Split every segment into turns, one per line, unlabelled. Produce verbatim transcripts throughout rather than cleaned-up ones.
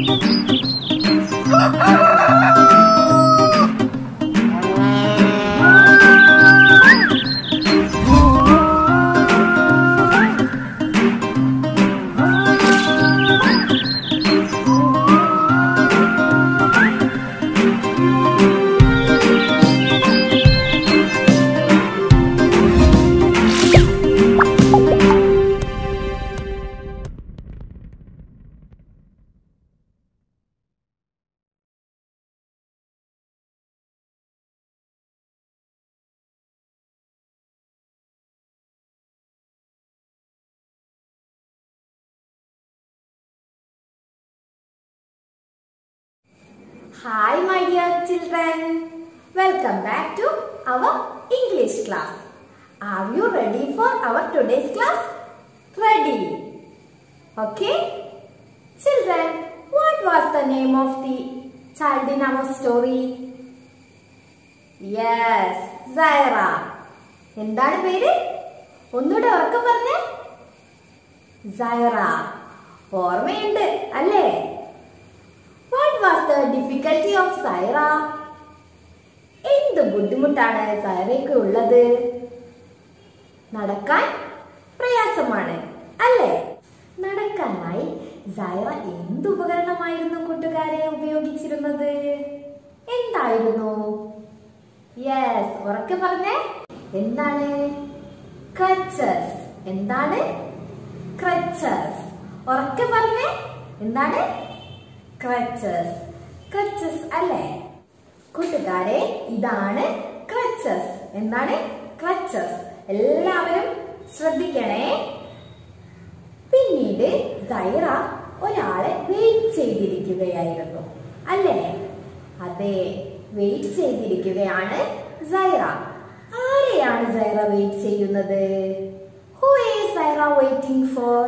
Hi my dear children, welcome back to our English class. Are you ready for our today's class? Ready? Okay? Children, what was the name of the child in our story? Yes, Zaira. എന്താണ് പേര്? ഒന്നുകൂടെ ഉറക്കെ പറഞ്ഞേ. Zaira. ഓർമ്മയുണ്ട് അല്ലേ? What was the difficulty of Zaira? എന്ത് ബുദ്ധിമുട്ടാണ് സൈറയ്ക്ക് ഉള്ളത്? നടക്കാൻ പ്രയാസമാണ് അല്ലേ? നടക്കാനായി സൈറ എന്ത് ഉപകരണമായിരുന്നു കൂട്ടുകാരെ ഉപയോഗിച്ചിരുന്നത്? എന്തായിരുന്നു? യെസ്, ഉറക്കെ പറഞ്ഞേ. എന്താണ്? ക്രച്ചസ്. എന്താണ്? ക്രച്ചസ്. ഉറക്കെ പറഞ്ഞേ. എന്താണ്? ക്രച്ചസ്. ക്രച്ചസ് അല്ലേ? കൂട്ടുകാരെ, ഇതാണ് ക്രച്ചസ്. എന്താണ്? ക്രച്ചസ്. എല്ലാവരും ശ്രദ്ധിക്കണേ. പിന്നീട് സൈറ ഒരാളെ വെയിറ്റ് ചെയ്തിരിക്കുകയായിരുന്നു അല്ലേ? അതെ, വെയിറ്റ് ചെയ്തിരിക്കുകയാണ് സൈറ. ആരെയാണ് സൈറ വെയിറ്റ് ചെയ്യുന്നത്? Who is Zaira waiting for?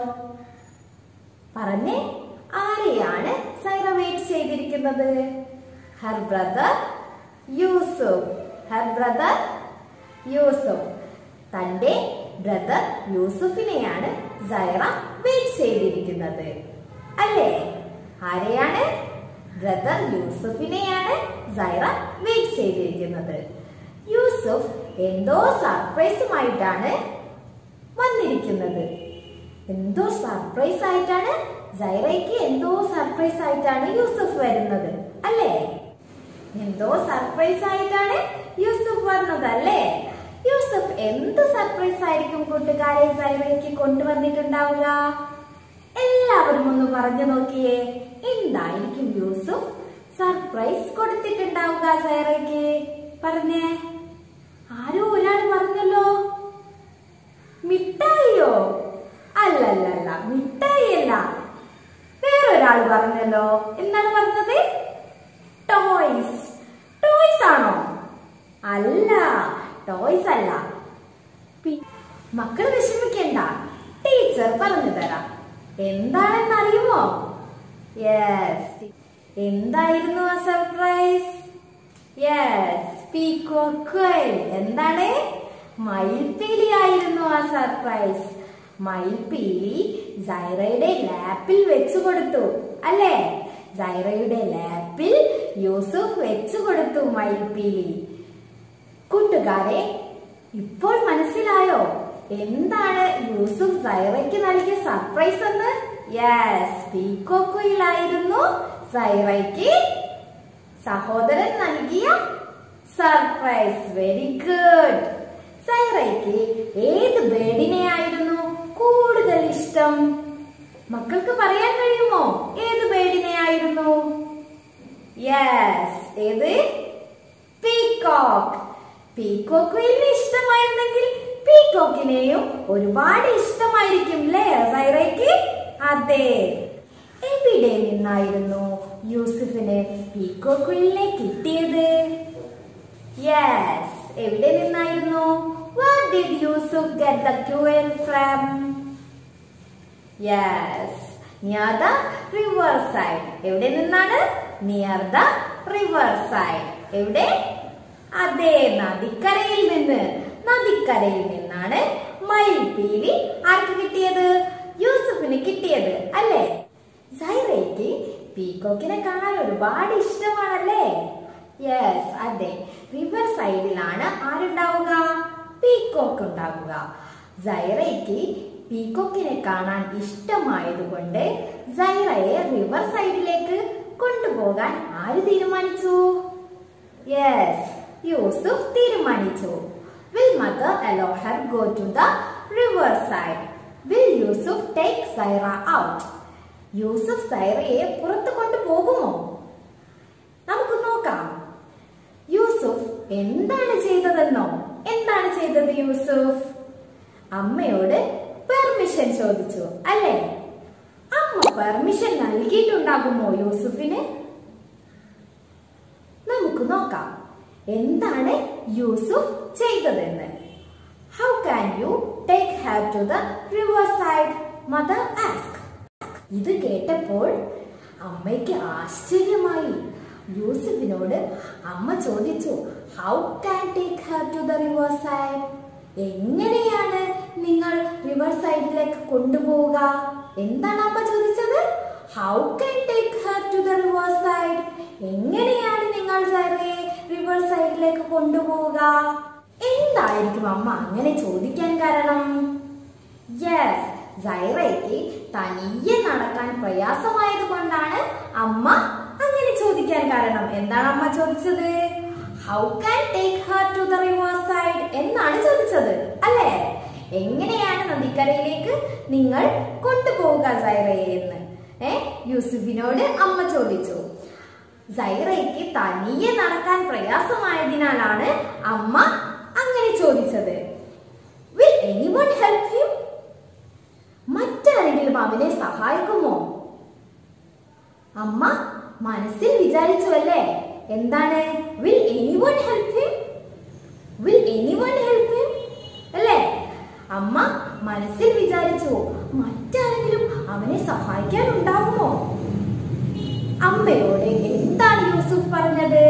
പറഞ്ഞേ, ആരെയാണ് സൈറ വെയിറ്റ് ചെയ്തിരിക്കുന്നത്? Her brother Yusuf. Her brother Yusuf. തന്റെ ബ്രദർ യൂസുഫിനെയാണ് സൈറ വെയിറ്റ് ചെയ്തിരിക്കുന്നത് അല്ലേ? ആരെയാണ്? ബ്രദർ യൂസുഫിനെയാണ് സൈറ വെയിറ്റ് ചെയ്തിരിക്കുന്നത്. യൂസുഫ് എന്തോ സർപ്രൈസുമായിട്ടാണ് വന്നിരിക്കുന്നത്. എന്തോ സർപ്രൈസ് ആയിട്ടാണ് സൈറയ്ക്ക് എന്തോ സർപ്രൈസ് ആയിട്ടാണ് യൂസുഫ് വരുന്നത് അല്ലേ? എന്തോ സർപ്രൈസ് ആയിട്ടാണ് യൂസുഫ് വന്നത് അല്ലേ? യൂസുഫ് എന്ത് സർപ്രൈസ് ആയിരിക്കും കൂട്ടുകാരെ സൈറയ്ക്ക് കൊണ്ടുവന്നിട്ടുണ്ടാവുക? എല്ലാവരും ഒന്ന് പറഞ്ഞു നോക്കിയേ. എന്തായിരിക്കും യൂസുഫ് സർപ്രൈസ് കൊടുത്തിട്ടുണ്ടാവുക സൈറയ്ക്ക്? പറഞ്ഞേ. ആരോ ഒരാൾ പറഞ്ഞല്ലോ. മിഠായിയോ? അല്ലല്ലല്ല, മിഠായി അല്ല. വേറൊരാൾ പറഞ്ഞല്ലോ. എന്താണ് പറഞ്ഞത്? ടോയ്സ്. ടോയ്സ് ആണോ? അല്ല, ടോയ്സ് അല്ല. മക്കൾ വിഷമിക്കണ്ട, ടീച്ചർ പറഞ്ഞു തരാം. എന്താണെന്ന് അറിയുമോ? യെസ്. എന്തായിരുന്നു ആ സർപ്രൈസ്? Yes, peacock. എന്താണ്? മയിൽപ്പീലി ആയിരുന്നു ആ സർപ്രൈസ്. മയിൽപ്പീലി സൈറയുടെ ലാപ്പിൽ വെച്ചു കൊടുത്തു അല്ലേ? സൈറയുടെ ലാപ്പിൽ യൂസുഫ് വെച്ചു കൊടുത്തു മയിൽപ്പീലി. കൂട്ടുകാരെ, ഇപ്പോൾ മനസ്സിലായോ എന്താണ് യൂസുഫ് സൈറയ്ക്ക് നൽകിയ സർപ്രൈസ് എന്ന്? യെസ്, പീകോക്കുയിലായിരുന്നു സൈറയ്ക്ക് സഹോദരൻ നൽകിയ സർപ്രൈസ്. Very good. സൈറയ്ക്ക് ഏത് ബേഡിനെയായിരുന്നു കൂടുതൽ ഇഷ്ടം? മക്കൾക്ക് പറയാൻ കഴിയുമോ ഏത് ബേഡിനെയായിരുന്നു? യെസ്, ഏത്? പീകോക്ക്. പീകോക്കിനെ ഇഷ്ടമായിരുന്നെങ്കിൽ പീകോക്കിനെയും ഒരുപാട് ഇഷ്ടമായിരിക്കും അല്ലേ സൈറയ്ക്ക്? അതെ. എവിടെ നിന്നായിരുന്നു യൂസുഫിന് പീകോക്കിനെ കിട്ടിയത്? യെസ്, എവിടെ നിന്നായിരുന്നു? Where did Yusuf get the quail from? Yes, near the river side. എവിടെ നിന്നാണ്? Near the river side. എവിടെ? അതെ, നദിക്കരയിൽ നിന്ന്. നദിക്കരയിൽ നിന്നാണ് മയിൽപ്പീലി ആർക്ക് കിട്ടിയത്? യൂസുഫിന് കിട്ടിയത് അല്ലേ? സൈറയ്ക്ക് പീകോക്കിനെ കാണാൻ ഒരുപാട് ഇഷ്ടമാണല്ലേ? യെസ്, അതെ. റിവർ സൈഡിലാണ് ആരുണ്ടാവുക? പീകോക്ക് ഉണ്ടാവുക. സൈറയ്ക്ക് പീകോക്കിനെ കാണാൻ ഇഷ്ടമായതുകൊണ്ട് സൈറയെ റിവർ സൈഡിലേക്ക് കൊണ്ടുപോകാൻ ആര് തീരുമാനിച്ചു? യെസ്, യൂസുഫ് തീരുമാനിച്ചു. Will mother allow her go to the river side? Will Yusuf take Zaira out? Yusuf സൈറയെ പുറത്തു കൊണ്ടുപോകുമോ? നമുക്ക് നോക്കാം. യൂസുഫ് എന്താണ് ചെയ്തതെന്നോ? എന്താണ് ചെയ്തത് യൂസുഫ്? അമ്മയോട് പെർമിഷൻ ചോദിച്ചു, അല്ലേ? അമ്മ പെർമിഷൻ നൽകിയിട്ടുണ്ടാകുമോ യൂസുഫിന്? നമുക്ക് നോക്കാം എന്താണ് യൂസുഫ് ചെയ്തതെന്ന്. How can you take her to the river side? Mother asked. ഇത് കേട്ടപ്പോൾ അമ്മയ്ക്ക് ആശ്ചര്യമായി. യൂസുഫിനോട് അമ്മ ചോദിച്ചു, How can take her to the river side? എങ്ങനെയാണ് നിങ്ങൾ റിവർ സൈഡിലേക്ക് കൊണ്ടുപോവുക? എന്താണ് അമ്മ ചോദിച്ചത്? How can take her to the river side? എങ്ങനെയാണ് നിങ്ങൾ സൈറയെ റിവർ സൈഡിലേക്ക് കൊണ്ടുപോവുക? എന്തായിരിക്കും അമ്മ അങ്ങനെ ചോദിക്കാൻ കാരണം? യെസ്, സൈറയ്ക്ക് തനിയെ നടക്കാൻ പ്രയാസമായത് കൊണ്ടാണ് അമ്മ അങ്ങനെ ചോദിക്കാൻ കാരണം. എന്താണ് അമ്മ ചോദിച്ചത്? How can take her to the river side എന്നാണ് ചോദിച്ചത്, അല്ലേ? എങ്ങനെയാണ് നദിക്കരയിലേക്ക് നിങ്ങൾ കൊണ്ടുപോവുക സൈറയെ എന്ന് ഏ യൂസുഫിനോട് അമ്മ ചോദിച്ചു. സൈറയ്ക്ക് തനിയെ നടക്കാൻ പ്രയാസമായതിനാലാണ് അമ്മ അങ്ങനെ ചോദിച്ചത്. Will anyone help him? മറ്റാരെങ്കിലും അവനെ സഹായിക്കുമോ? അമ്മ മനസ്സിൽ വിചാരിച്ചു, അല്ലേ? എന്താണ്? Will anyone help him? Will anyone help him? അല്ലേ? അമ്മ മനസ്സിൽ വിചാരിച്ചു, മറ്റാരെങ്കിലും അവനെ സഹായിക്കാൻ ഉണ്ടാകുമോ? അമ്മയോട് എന്താണ് യൂസുഫ് പറഞ്ഞത്?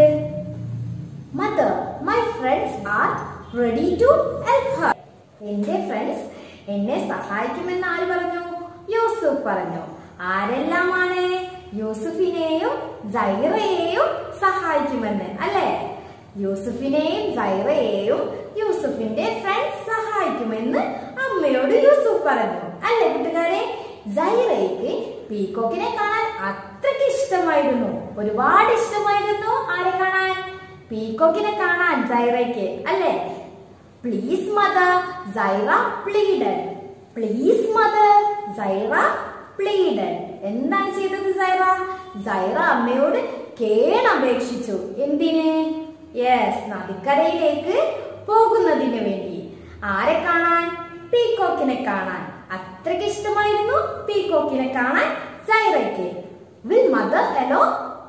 Mother, my friends are ready to help her. എന്റെ ഫ്രണ്ട്സ് എന്നെ സഹായിക്കുമെന്ന് ആര് പറഞ്ഞു? യൂസുഫ് പറഞ്ഞു. ആരെല്ലാമാണ്? യൂസുഫിനെയും സൈറയെയും സഹായിക്കുമെന്ന്, അല്ലേ? യൂസുഫിനെയും സൈറയെയും യൂസുഫിന്റെ ഫ്രണ്ട്സ് സഹായിക്കുമെന്ന് അമ്മയോട് യൂസുഫ് പറഞ്ഞു, അല്ലേ കൂട്ടുകാരെ? സൈറയ്ക്ക് പീകോക്കിനെ കാണാൻ അത്രയ്ക്ക് ഇഷ്ടമായിരുന്നു, ഒരുപാട് ഇഷ്ടമായിരുന്നു. ആരെ കാണാൻ? പീകോക്കിനെ കാണാൻ സൈറയ്ക്ക്, അല്ലേ? Please mother, Zaira pleaded. Please mother, Zaira pleaded. എന്താണ് ചെയ്തത് സൈറ? സൈറ അമ്മയോട് കേണപേക്ഷിച്ചു. എന്തിന്? യെസ്, നദിക്കരയിലേക്ക് പോകുന്നതിന് വേണ്ടി. ആരെ കാണാൻ? പീകോക്കിനെ കാണാൻ. അത്രയ്ക്ക് ഇഷ്ടമായിരുന്നു പീകോക്കിനെ കാണാൻ സൈറയ്ക്ക്. Will mother allow?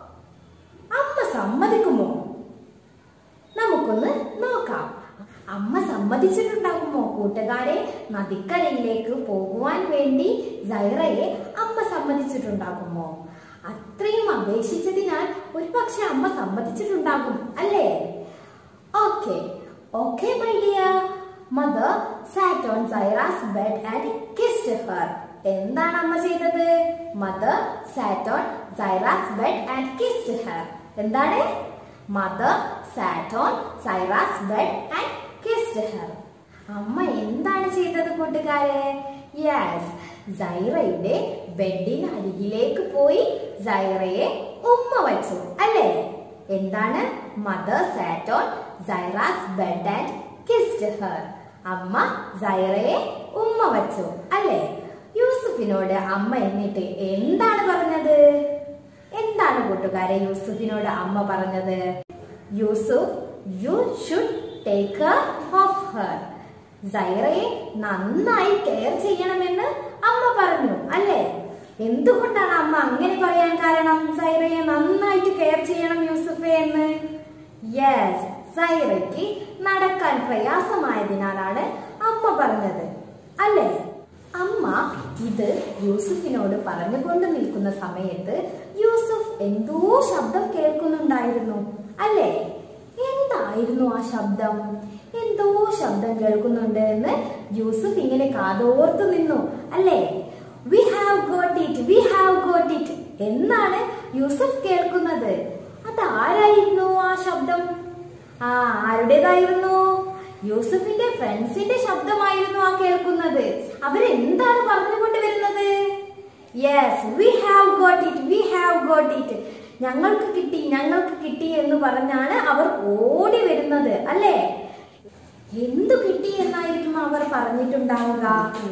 അമ്മ സമ്മതിക്കുമോ? നമുക്കൊന്ന് നോക്കാം. അമ്മ സമ്മതിച്ചിട്ടുണ്ടാകുമോ കൂട്ടുകാരെ? നദിക്കരയിലേക്ക് പോകുവാൻ വേണ്ടി സൈറയെ അമ്മ സമ്മതിച്ചിട്ടുണ്ടാകുമോ? അത്രയും അപേക്ഷിച്ചതിനാൽ ഒരു പക്ഷെ അമ്മ സമ്മതിച്ചിട്ടുണ്ടാകും, അല്ലേ? Okay okay my dear. Mother sat on Zaira's bed and kissed her. എന്താണ് അമ്മ ചെയ്തത്? Mother sat on Zaira's bed and kissed her. എന്താണ്? Mother sat on Zaira's bed and kissed her. അമ്മ എന്താണ് ചെയ്തത് കൂട്ടുകാരെ? യെസ്, സൈറയുടെ ബെഡിന് അരികിലേക്ക് പോയി സൈറയെ ഉമ്മ വച്ചു, അല്ലേ? എന്താണ്? Mother sat on Zaira's bed and kissed her. അമ്മ സൈറയെ ഉമ്മ വച്ചു, അല്ലേ? യൂസുഫിനോട് അമ്മ എന്നിട്ട് എന്താണ് പറഞ്ഞത്? എന്താണ് കൂട്ടുകാരെ യൂസുഫിനോട് അമ്മ പറഞ്ഞത്? Yusuf, you should take care of her. സൈറയെ നന്നായി കെയർ ചെയ്യണമെന്ന് അമ്മ പറഞ്ഞു, അല്ലേ? എന്തുകൊണ്ടാണ് അമ്മ അങ്ങനെ പറയാൻ കാരണം? സൈറയെ നന്നായിട്ട് കെയർ ചെയ്യണം യൂസുഫെ എന്ന്. യെസ്, സൈറയ്ക്ക് നടക്കാൻ പ്രയാസമായതിനാലാണ് അമ്മ പറഞ്ഞത്, അല്ലേ? അമ്മ ഇത് യൂസുഫിനോട് പറഞ്ഞുകൊണ്ട് നിൽക്കുന്ന സമയത്ത് യൂസുഫ് എന്തോ ശബ്ദം കേൾക്കുന്നുണ്ടായിരുന്നു, അല്ലേ? എന്തായിരുന്നു ആ ശബ്ദം? എന്തോ ശബ്ദം കേൾക്കുന്നുണ്ട് എന്ന് യൂസുഫ് ഇങ്ങനെ കാതോർത്തു നിന്നു, അല്ലേ? We have got it, we have got it എന്നാണ് യൂസഫ് കേൾക്കുന്നത്. അതാരായിരുന്നു ആ ശബ്ദം? ആ ആരുടേതായിരുന്നു? യൂസഫിന്റെ ഫ്രണ്ട്സിന്റെ ശബ്ദമായിരുന്നു ആ കേൾക്കുന്നത്. അവരെന്താണ് പറഞ്ഞുകൊണ്ട് വരുന്നത്? Yes, we have got it, we have got it. ഞങ്ങൾക്ക് കിട്ടി, ഞങ്ങൾക്ക് കിട്ടി എന്ന് പറഞ്ഞാണ് അവർ ഓടി വരുന്നത് അല്ലേ? എന്തു കിട്ടി എന്നായിരിക്കും അവർ പറഞ്ഞിട്ടുണ്ടാവുക?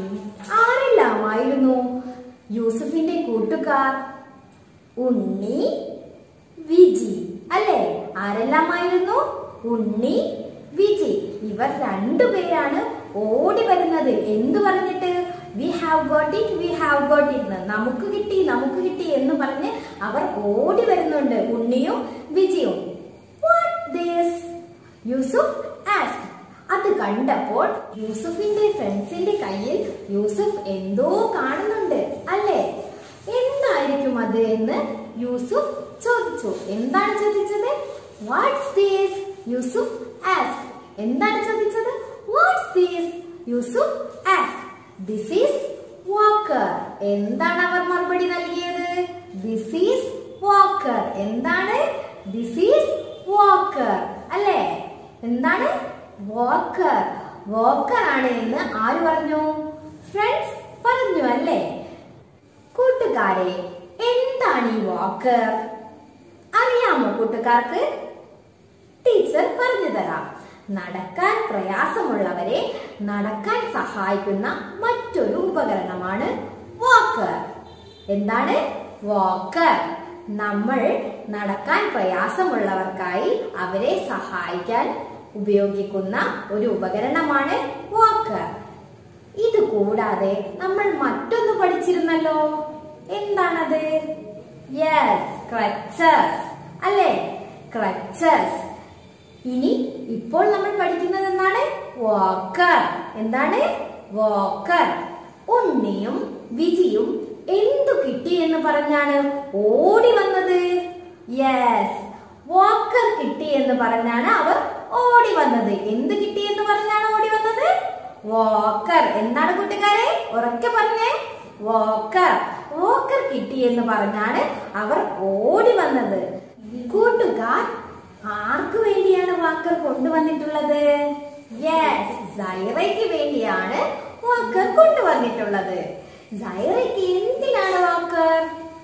ആരെല്ലാമായിരുന്നു യൂസഫിന്റെ കൂട്ടുകാർ? ഉണ്ണി, വിജി അല്ലേ? ആരെല്ലാമായിരുന്നു? ഉണ്ണി, വിജി. ഇവർ രണ്ടുപേരാണ് ഓടി വരുന്നത്. എന്തു പറഞ്ഞിട്ട്? We have got it, we have got it. നമുക്ക് കിട്ടി, നമുക്ക് കിട്ടി എന്ന് പറഞ്ഞ് അവർ ഓടി വരുന്നുണ്ട്, ഉണ്ണിയും വിജിയും. What this? യൂസഫ് ആസ്ക്ഡ്. അത് കണ്ടപ്പോൾ യൂസഫിന്റെ ഫ്രണ്ട്സിന്റെ കയ്യിൽ യൂസഫ് എന്തോ കാണുന്നുണ്ട് അല്ലേ? എന്തായിരിക്കും അത് എന്ന് യൂസഫ് ചോദിച്ചു. എന്താണ് ചോദിച്ചത്? What's this? യൂസഫ് ആസ്ക്ഡ്. എന്താണ് ചോദിച്ചത്? What's this? Yusuf asked. This is walker. എന്താണ് അവർ മറുപടി നൽകിയത്? This is walker. എന്താണ്? ദിസ് ഈസ് വാക്കർ അല്ലേ? എന്താണ്? വാക്കർ. വാക്കർ ആണ് എന്ന് ആര് പറഞ്ഞു? ഫ്രണ്ട്സ് പറഞ്ഞു അല്ലേ? കൂട്ടുകാരെ, എന്താണ് ഈ വാക്കർ? അറിയാമോ കൂട്ടുകാർക്ക്? ടീച്ചർ പറഞ്ഞു തരാം. നടക്കാൻ പ്രയാസമുള്ളവരെ നടക്കാൻ സഹായിക്കുന്ന മറ്റൊരു ഉപകരണമാണ് വാക്കർ. എന്താണ്? വാക്കർ. നമ്മൾ നടക്കാൻ പ്രയാസമുള്ളവർക്കായി അവരെ സഹായിക്കാൻ ഉപയോഗിക്കുന്ന ഒരു ഉപകരണമാണ് വാക്കർ. ഇത് കൂടാതെ നമ്മൾ മറ്റൊന്ന് പഠിച്ചിരുന്നല്ലോ. എന്താണത്? യെസ്, ക്രച്ചസ് അല്ലേ? ക്രച്ചസ്. ഇനി ഇപ്പോൾ നമ്മൾ പഠിക്കുന്നത് എന്താണ്? വാക്കർ. എന്താണ്? വാക്കർ. ഉണ്ണിയും വിജിയും എന്തു കിട്ടി എന്ന് പറഞ്ഞാണ് ഓടി വന്നത്? യെസ്, വാക്കർ കിട്ടി എന്ന് പറഞ്ഞാണ് അവർ ഓടി വന്നത്. എന്ത് കിട്ടി എന്ന് പറഞ്ഞാണ് ഓടി വന്നത്? വാക്കർ. എന്താണ് കൂട്ടുകാരെ? ഉറക്കെ പറഞ്ഞേ. വാക്കർ. വാക്കർ കിട്ടി എന്ന് പറഞ്ഞാണ് അവർ ഓടി വന്നത്. കൂട്ടുകാർ, ആർക്ക് വേണ്ടിയാണ് വാക്കർ കൊണ്ടുവന്നിട്ടുള്ളത്? യെസ്, സൈറയ്ക്ക് വേണ്ടിയാണ് വാക്കർ കൊണ്ടുവന്നിട്ടുള്ളത്. സൈറയ്ക്ക് എന്തിനാണ് വാക്കർ?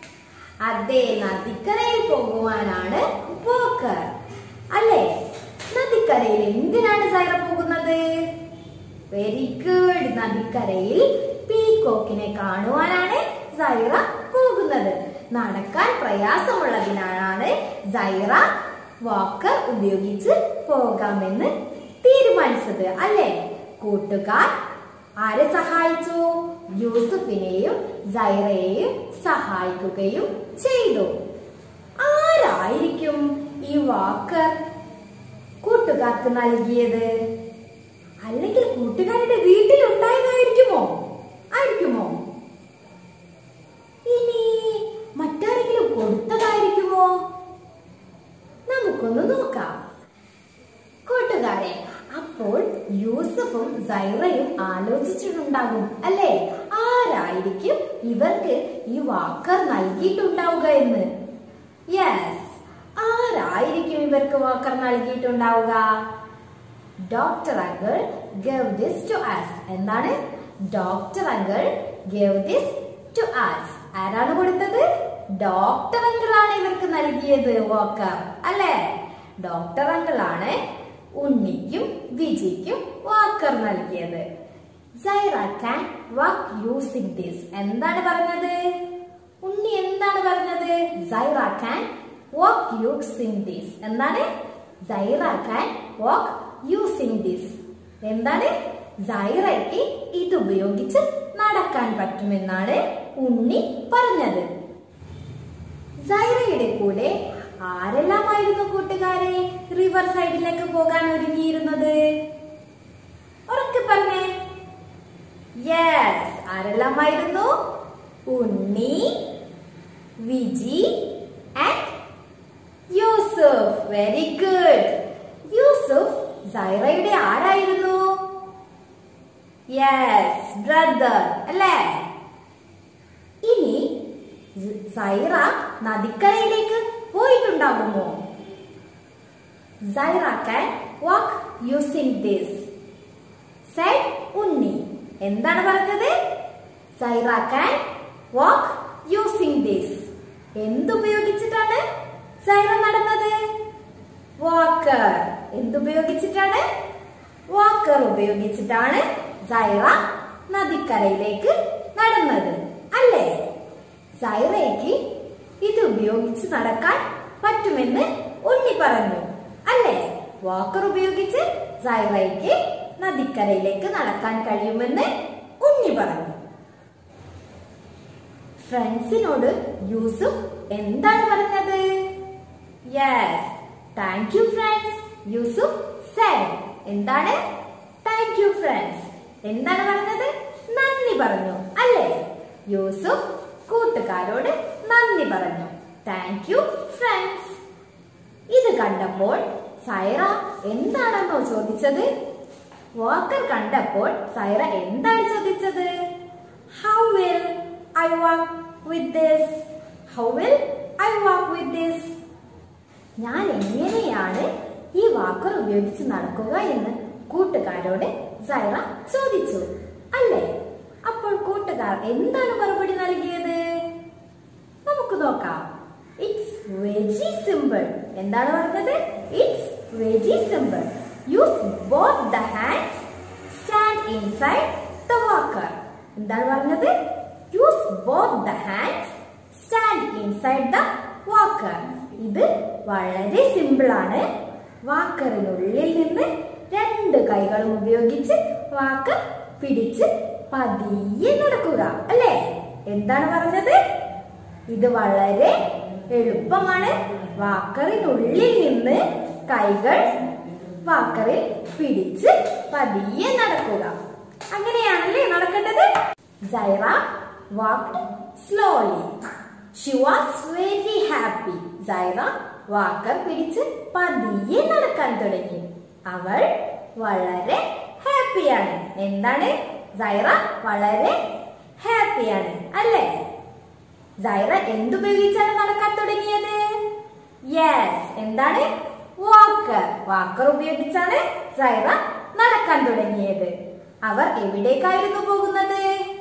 അതെ, നദിക്കരയിൽ പോകുവാനാണ് വാക്കർ അല്ലേ? നദിക്കരയിൽ എന്തിനാണ് സൈറ പോകുന്നത്? Very good. നദിക്കരയിൽ പീകോക്കിനെ കാണുവാനാണ് സൈറ പോകുന്നത്. നടക്കാൻ പ്രയാസമുള്ളതിനാണ് സൈറ വാക്കർ ഉപയോഗിച്ച് പോകാമെന്ന് തീരുമാനിച്ചത് അല്ലേ? കൂട്ടുകാർ ആരെ സഹായിച്ചു? യൂസഫിനെയും സൈറയെയും സഹായിക്കുകയും ചെയ്തു. ആരായിരിക്കും ഈ വാക്കർ കൂട്ടുകാർക്ക് നൽകിയത്? അല്ലെങ്കിൽ കൂട്ടുകാരുടെ വീട്ടിൽ ഉണ്ടായതായിരിക്കുമോ? ആയിരിക്കുമോ? ഇനി മറ്റാരെങ്കിലും കൊടുത്തതായിരിക്കുമോ? നമുക്കൊന്ന് നോക്കാം. കൂട്ടുകാരെ, അപ്പോൾ യൂസഫും സൈറയും ആലോചിച്ചിട്ടുണ്ടാകും അല്ലേ? ആരായിരിക്കും ഇവർക്ക് ഈ വാക്കർ നൽകിയിട്ടുണ്ടാവുക എന്ന്? യെസ്, ആരായിരിക്കും ഇവർക്ക് വാക്കർ നൽകിയിട്ടുണ്ടാവുക? Doctor uncle gave this to us. എന്താണ്? Doctor uncle gave this to us. ആരാണ് കൊടുത്തത്? ഡോക്ടർ അങ്കിൾ ആണ് ഇവർക്ക് നൽകിയത് വാക്കർ അല്ലേ? ഡോക്ടർ അങ്കിൾ ആണ് ഉണ്ണിക്കും വിജിക്കും വാക്കർ നൽകിയത്. Saira can walk using this. എന്താണ് പറഞ്ഞത്? ഉണ്ണി എന്താണ് പറഞ്ഞത്? Saira can walk using this. എന്താണ്? Saira can walk using this. എന്താണ്? സൈറയ്ക്ക് ഇത് ഉപയോഗിച്ച് നടക്കാൻ പറ്റുമെന്നാണ് ഉണ്ണി പറഞ്ഞത്. സൈറയുടെ കൂടെ ആരെല്ലാമായിരുന്നു കൂട്ടുകാരെ റിവർ സൈഡിലേക്ക് പോകാൻ ഒരുങ്ങിയിരുന്നത്? ഉറക്കെ പറഞ്ഞേ. യെസ്, ആരെല്ലാമായിരുന്നു? Unni, Viji and Yusuf. Very good. Yusuf സൈറയുടെ ആരായിരുന്നു? യെസ്, ബ്രദർ അല്ലേ? ഇനി Saira നദിക്കരയിലേക്ക് പോയിട്ടുണ്ടാകുമോ? Saira can walk using this, said ഉണ്ണി. എന്താണ് പറഞ്ഞത്? Saira can walk using this. എന്തുപയോഗിച്ചിട്ടാണ് Saira നടന്നത്? വാക്കർ. എന്തുപയോഗിച്ചിട്ടാണ്? വാക്കർ ഉപയോഗിച്ചിട്ടാണ് സൈറ നദിക്കരയിലേക്ക് നടന്നത് അല്ലേ? സൈറയ്ക്ക് ഇത് ഉപയോഗിച്ച് നടക്കാൻ പറ്റുമെന്ന് ഉണ്ണി പറഞ്ഞു അല്ലേ? വാക്കർ ഉപയോഗിച്ച് സൈറയ്ക്ക് നദിക്കരയിലേക്ക് നടക്കാൻ കഴിയുമെന്ന് ഉണ്ണി പറഞ്ഞു. ഫ്രണ്ട്സിനോട് യൂസുഫ് എന്താണ് പറഞ്ഞത്? Yes, thank you friends, Yusuf said. എന്താണ്? Thank you friends. എന്താണ് പറഞ്ഞത്? നന്ദി പറഞ്ഞു അല്ലേ? യൂസുഫ് കൂട്ടുകാരോട് നന്ദി പറഞ്ഞു. Thank you friends. ഇത് കണ്ടപ്പോൾ സൈറ എന്താണെന്നോ ചോദിച്ചത്? വാക്കർ കണ്ടപ്പോൾ സൈറ എന്താണ് ചോദിച്ചത്? How will I walk with this? How will I walk with this? ഞാൻ എങ്ങനെയാണ് ഈ വാക്കർ ഉപയോഗിച്ച് നടക്കുക എന്ന് കൂട്ടുകാരോട് സൈറ ചോദിച്ചു അല്ലേ? അപ്പോൾ കൂട്ടുകാർ എന്താണ് മറുപടി നൽകിയത്? നമുക്ക് നോക്കാം. It's very simple. എന്താണ് പറഞ്ഞത്? It's very simple. Use both the hands, stand inside the walker. എന്താണ് പറഞ്ഞത്? Use both the hands, stand inside the walker. ഇത് വളരെ സിമ്പിൾ ആണ്. വാക്കറിനുള്ളിൽ നിന്ന് രണ്ട് കൈകളും ഉപയോഗിച്ച് വാക്കർ പിടിച്ച് പതിയെ നടക്കുക അല്ലേ? എന്താണ് പറഞ്ഞത്? ഇത് വളരെ എളുപ്പമാണ്. വാക്കറിനുള്ളിൽ നിന്ന് കൈകൾ വാക്കറിൽ പിടിച്ച് പതിയെ നടക്കുക. അങ്ങനെയാണല്ലേ നടക്കേണ്ടത്? Zaira walked slowly. She was very happy. Zaira walker പിടിച്ച് പതിയെ നടക്കാൻ തുടങ്ങി. അവൾ വളരെ ഹാപ്പിയാണ്. എന്താണ്? സൈറ വളരെ ഹാപ്പിയാണ് അല്ലേ? സൈറ എന്തുപയോഗിച്ചാണ് നടക്കാൻ തുടങ്ങിയത്? യെസ്, എന്താണ്? വാക്കർ. വാക്കർ ഉപയോഗിച്ചാണ് സൈറ നടക്കാൻ തുടങ്ങിയത്. അവർ എവിടേക്കായിരുന്നു പോകുന്നത്?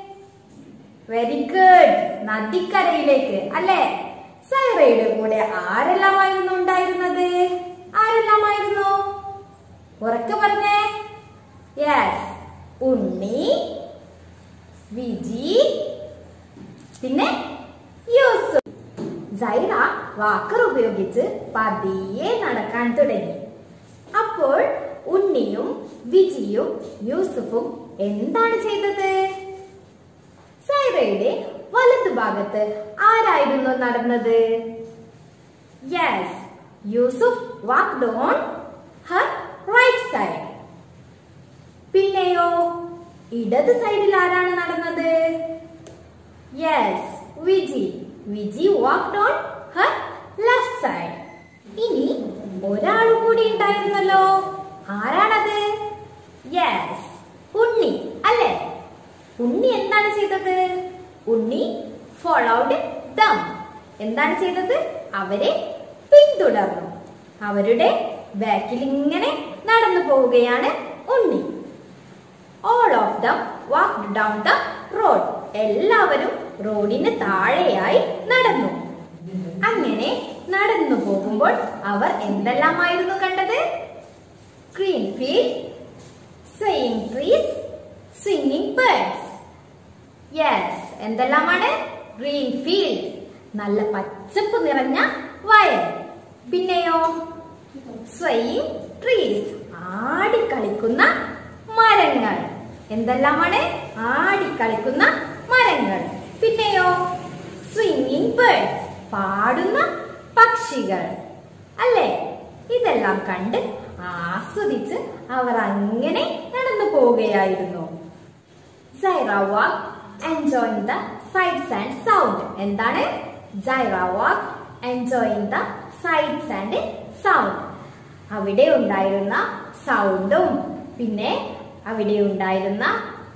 വെരി ഗുഡ്, നദിക്കരയിലേക്ക് അല്ലേ? സൈറയുടെ കൂടെ ആരെല്ലാമായിരുന്നു ഉണ്ടായിരുന്നത്? ആരെല്ലാമായിരുന്നു? ഉറക്കെ പറഞ്ഞേ. യെസ്, ഉണ്ണി, വിജി, പിന്നെ യൂസുഫ്. സൈറ വാക്കർ ഉപയോഗിച്ച് പതിയെ നടക്കാൻ തുടങ്ങി. അപ്പോൾ ഉണ്ണിയും വിജിയും യൂസുഫും എന്താണ് ചെയ്തത്? സൈറയുടെ വലതു ഭാഗത്ത് ആരായിരുന്നു നടന്നത്? Yes, Yusuf walked on her right side. പിന്നെയോ ഇടത് സൈഡിൽ ആരാണ് നടന്നത്? Yes, Viji. Viji walked on her left side. ഇനി ഒരാൾ കൂടി ഉണ്ടായിരുന്നല്ലോ. ആരാണത്? യെസ്, ഉണ്ണി അല്ലേ? ഉണ്ണി എന്താണ് ചെയ്തത്? Unni followed them. എന്താണ് ചെയ്തത്? അവരെ പിന്തുടർന്നു. അവരുടെ ബാക്കിൽ ഇങ്ങനെ നടന്നു പോവുകയാണ് Unni. All of them walked down the road. എല്ലാവരും റോഡിന് താഴെയായി നടന്നു. അങ്ങനെ നടന്നു പോകുമ്പോൾ അവർ എന്തെല്ലാമായിരുന്നു കണ്ടത്? Green field, swaying trees, singing birds. Yes, എന്തെല്ലാമാണ്? ഗ്രീൻ ഫീൽഡ്, നല്ല പച്ചപ്പ് നിറഞ്ഞ വയൽ. പിന്നെയോ swaying trees, ആടിക്കളിക്കുന്ന മരങ്ങൾ. എന്തെല്ലാമാണ്? ആടിക്കളിക്കുന്ന മരങ്ങൾ. പിന്നെയോ swinging birds, പാടുന്ന പക്ഷികൾ അല്ലേ? ഇതെല്ലാം കണ്ട് ആസ്വദിച്ച് അവർ അങ്ങനെ നടന്നു പോവുകയായിരുന്നു. സൈറ വാക്ക് enjoying the sights and sound. എന്താണ്? സൈറ വാക്ക് enjoying the sights and sound. അവിടെ ഉണ്ടായിരുന്ന സൗണ്ടും പിന്നെ അവിടെ ഉണ്ടായിരുന്ന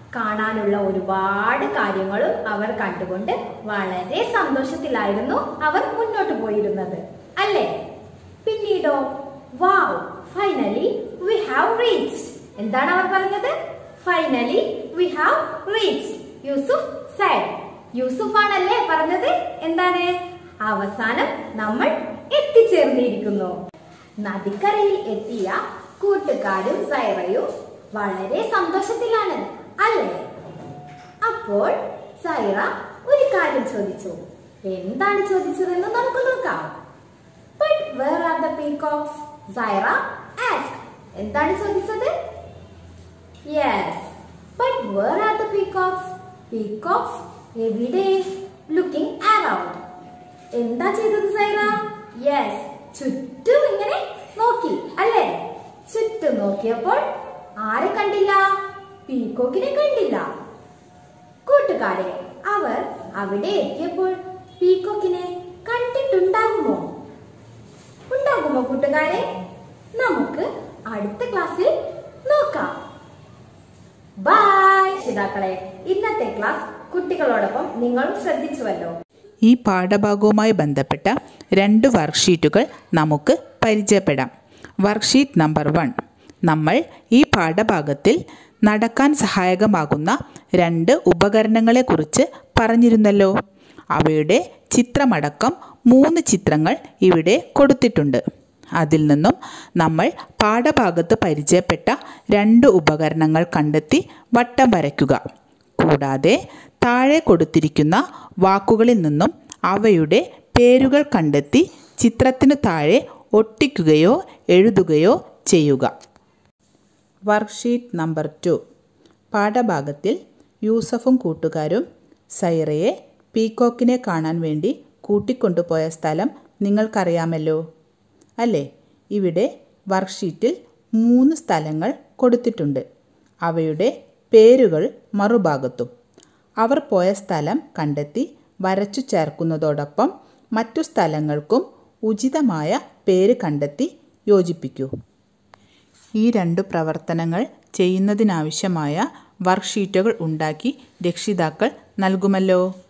കാണാനുള്ള ഒരുപാട് കാര്യങ്ങളും അവർ കണ്ടുകൊണ്ട് വളരെ സന്തോഷത്തിലായിരുന്നു അവർ മുന്നോട്ട് പോയിരുന്നത്, അല്ലേ? പിന്നീടോ, wow, finally we have reached. എന്താണ് അവർ പറഞ്ഞത്? Finally we have reached, Yusuf said. Yusuf ആണല്ലേ പറഞ്ഞത്? എന്താണ്? അവസാനം നമ്മൾ എത്തിച്ചേർന്നിരിക്കുന്നു. നദിക്കരയിൽ എത്തിയ കൂട്ടുകാരും സൈറയും വളരെ സന്തോഷത്തിലാണ്, അല്ലേ? അപ്പോൾ സൈറ ഒരു കാര്യം ചോദിച്ചു. എന്താണ് ചോദിച്ചതെന്ന് നമുക്ക് നോക്കാം. But where are the peacocks? Zaira asked. എന്താണ് ചോദിച്ചത്? Yes. But where are the peacocks? Peacocks എവിടെ? Looking around. എന്താ ചെയ്തത് സൈറ? Yes. ചുറ്റും ഇങ്ങനെ നോക്കി, അല്ലേ? ചുറ്റും നോക്കിയപ്പോൾ ആരെ കണ്ടില്ല? പീക്കോക്കിനെ കണ്ടില്ല. കൂട്ടുകാരെ, അവർ അവിടെ എത്തിയപ്പോൾ പീക്കോക്കിനെ കണ്ടിട്ടുണ്ടാകുമോ? ഉണ്ടാകുമോ കൂട്ടുകാരെ? നമുക്ക് അടുത്ത ക്ലാസ്സിൽ നോക്കാം. ബൈ രക്ഷിതാക്കളെ. ഇന്നത്തെ ക്ലാസ് കുട്ടികളോടൊപ്പം നിങ്ങളും ശ്രദ്ധിച്ചുവല്ലോ.
ഈ പാഠഭാഗവുമായി ബന്ധപ്പെട്ട രണ്ട് വർക്ക്ഷീറ്റുകൾ നമുക്ക് പരിചയപ്പെടാം. Worksheet number one. നമ്മൾ ഈ പാഠഭാഗത്തിൽ നടക്കാൻ സഹായകമാകുന്ന രണ്ട് ഉപകരണങ്ങളെക്കുറിച്ച് പറഞ്ഞിരുന്നല്ലോ. അവയുടെ ചിത്രമടക്കം മൂന്ന് ചിത്രങ്ങൾ ഇവിടെ കൊടുത്തിട്ടുണ്ട്. അതിൽ നിന്നും നമ്മൾ പാഠഭാഗത്ത് പരിചയപ്പെട്ട രണ്ട് ഉപകരണങ്ങൾ കണ്ടെത്തി വട്ടം വരയ്ക്കുക. കൂടാതെ താഴെ കൊടുത്തിരിക്കുന്ന വാക്കുകളിൽ നിന്നും അവയുടെ പേരുകൾ കണ്ടെത്തി ചിത്രത്തിനു താഴെ ഒട്ടിക്കുകയോ എഴുതുകയോ ചെയ്യുക. Worksheet number two. പാഠഭാഗത്തിൽ യൂസഫും കൂട്ടുകാരും സൈറയെ പീക്കോക്കിനെ കാണാൻ വേണ്ടി കൂട്ടിക്കൊണ്ടുപോയ സ്ഥലം നിങ്ങൾക്കറിയാമല്ലോ, അല്ലേ? ഇവിടെ വർക്ക്ഷീറ്റിൽ മൂന്ന് സ്ഥലങ്ങൾ കൊടുത്തിട്ടുണ്ട്. അവയുടെ പേരുകൾ മറുഭാഗത്തും. അവർ പോയ സ്ഥലം കണ്ടെത്തി വരച്ചു ചേർക്കുന്നതോടൊപ്പം മറ്റു സ്ഥലങ്ങൾക്കും ഉചിതമായ പേര് കണ്ടെത്തി യോജിപ്പിക്കൂ. ഈ രണ്ട് പ്രവർത്തനങ്ങൾ ചെയ്യുന്നതിനാവശ്യമായ വർക്ക്ഷീറ്റുകൾ ഉണ്ടാക്കി രക്ഷിതാക്കൾ നൽകുമല്ലോ.